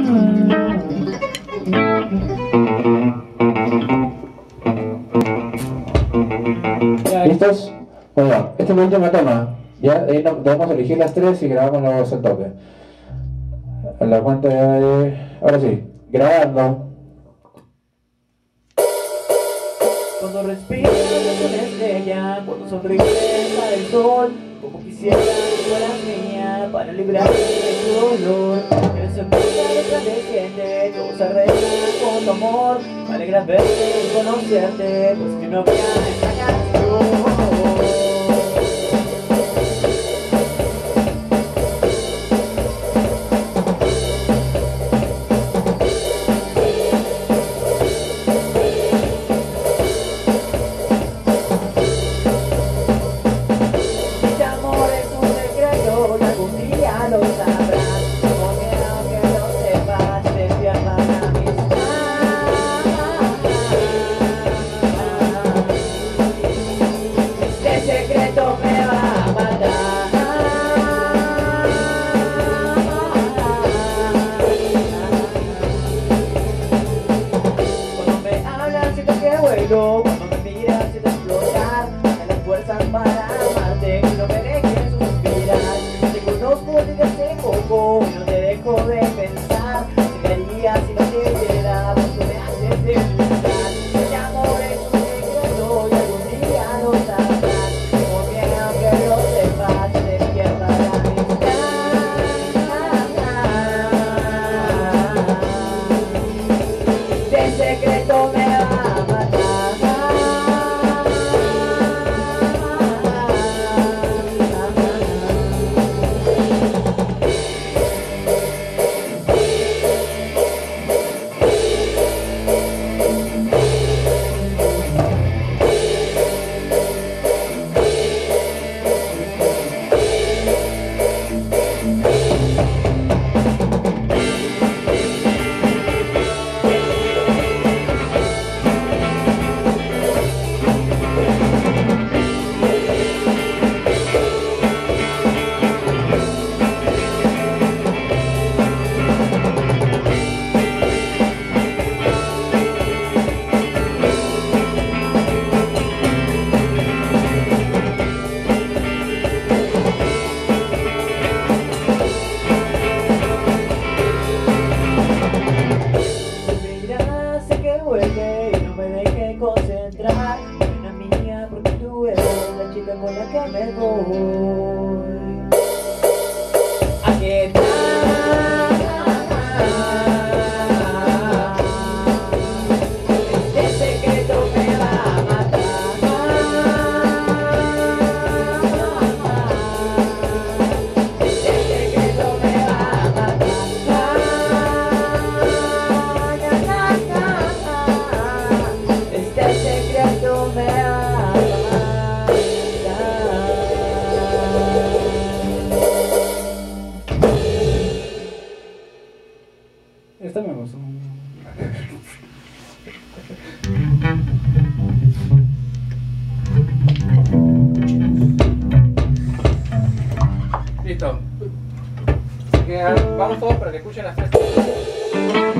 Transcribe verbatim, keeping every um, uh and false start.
¿Listos? Bueno, esta es la última toma. Ya de ahí no, debemos elegir las tres y grabamos los al toque. A la cuenta de... Ahora sí, grabando. Cuando respiras una estrella, cuando sonríes para el sol, como quisiera que fueras mía para librarme de tu dolor. Eres el mundo resplandeciente, todo se arregla con tu amor. Me alegra verte y conocerte, pues que no había esta canción. Cuando me miras y te explotar, me las fuerzas para amarte y no me dejes suspirar. Te conozco desde hace poco y no te dejo de pensar. Llegaría si no te viera, vos me haces debilitar. Mi amor es un secreto y algún día lo sabrás. Como bien aunque lo sepas, te pierda la amistad. De secreto me va a matar. Y no me deje concentrar, una mía, porque tú eres la chica con la que me voy. Aquí está. Este secreto me va a matar. Este secreto me va a matar. Este secreto me va a matar. Esta me gustó. Listo. Así que vamos todos para que escuchen las tres.